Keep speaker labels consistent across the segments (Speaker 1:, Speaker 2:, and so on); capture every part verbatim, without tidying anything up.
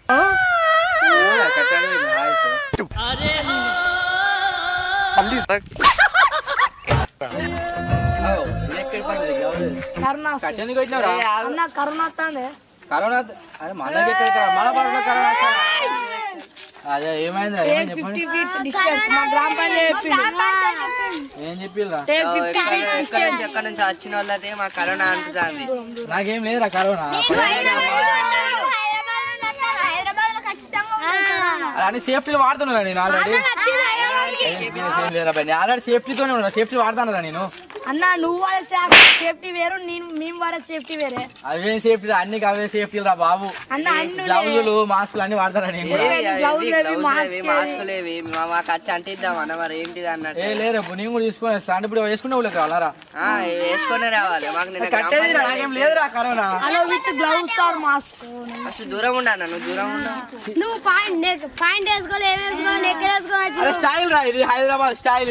Speaker 1: Corona
Speaker 2: corona అరే మనకి ఎక్కడ మన పరంలో కరోనా అదే ఏమైంది ఏం చెప్పిల్లా
Speaker 3: ఎక్కడ నుంచి వచ్చిన వాళ్ళతే మా కరోనా అంటుతుంది.
Speaker 2: నాకేం లేదురా కరోనా. అని సేఫ్టీ వాడుతున్నా నేను ఆల్రెడీ ఆల్రెడీ సేఫ్టీతోనే ఉన్నా. సేఫ్టీ వాడుతున్నా నేను.
Speaker 1: అన్న నువ్వు వాడే సేఫ్టీ వేరు, నేను మేము వాడే సేఫ్టీ వేరే.
Speaker 2: అవేం సేఫ్టీ అన్ని అవే సేఫ్టీ రా బాబు. గ్లౌజులు మాస్కులు అన్ని వాడతారా నేను?
Speaker 3: మాస్కులేవి మాకు వచ్చి అంటిద్దాం అన్న. మరి ఏంటిది అన్నట్టు
Speaker 2: ఏ లేదు నేను కూడా తీసుకొని వస్తాను. ఇప్పుడు వేసుకునే వాళ్ళకి కావాలరా?
Speaker 3: వేసుకునే రావాలి. మాకు
Speaker 2: కట్టేది నాకేం లేదురా కరోనా.
Speaker 1: గ్లౌస్ మాస్క్
Speaker 3: ఫస్ట్ దూరం ఉండా నువ్వు దూరం ఉండా.
Speaker 1: నువ్వు పాయింట్ పాయింట్ వేసుకోవాలి, ఏం వేసుకోవాలి, ఎక్కడ వేసుకోవాలి.
Speaker 2: స్టైల్ రా ఇది, Hyderabad style.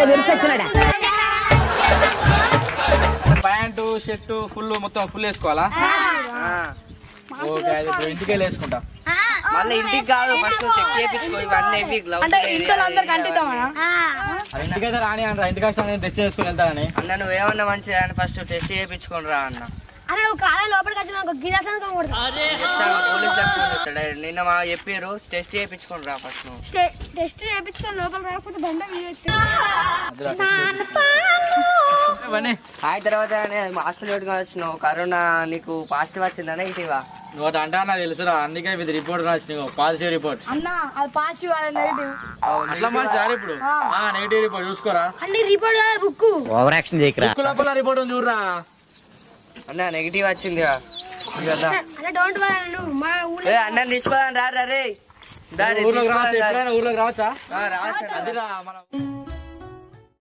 Speaker 2: Pant shirt full మొత్తం ఫుల్ వేసుకోవాలా? ఓకే అయితే ఇంటికి వెళ్ళి వేసుకుంటా.
Speaker 3: మళ్ళీ ఇంటికి కాదు, ఫస్ట్ చెక్ చేయించుకో. ఇవన్నీ
Speaker 2: ఇంటికైతే రాని అంటారా? ఇంటికి వస్తా టెస్ట్ చేసుకుని వెళ్తా అని
Speaker 3: అన్న. నువ్వేమన్నా మంచిది అని ఫస్ట్ టెస్ట్ చేయించుకొని రా అన్న. నిన్న మా చెప్పారు టెస్ట్ చేయించుకొని రా ఫస్ట్.
Speaker 1: టెస్ట్ చేయించుకొని లోపల రాకపోతే
Speaker 3: ఆ తర్వాత హాస్పిటల్ పెట్టుకొని వచ్చినావు. కరోనా నీకు పాజిటివ్ వచ్చిందనే ఇటీవా?
Speaker 2: నువ్వు అంటే నాకు తెలుసురా, అందుకే ఇది రిపోర్ట్ రాసినావు, పాజిటివ్ రిపోర్ట్. అట్లా మార్చారు ఇప్పుడు నెగిటివ్ రిపోర్ట్ చూసుకోరా.
Speaker 1: బుక్
Speaker 2: ఓవర్ యాక్షన్ చేయకరా. బుక్ లోపల రిపోర్ట్ ఉంది చూడరా
Speaker 3: అన్న. నెగిటివ్ వచ్చింది అన్న. తీసుకోదాం రా రే.
Speaker 2: ఊర్లోకి రావచ్చా? ఊర్లోకి రావచ్చా?
Speaker 3: రావచ్చు.
Speaker 2: అదిరా మనం